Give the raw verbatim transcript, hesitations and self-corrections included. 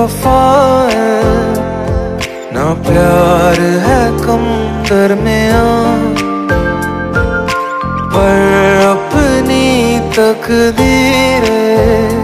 वफा है, ना प्यार है कम दरमियां, पर अपनी तकदीर है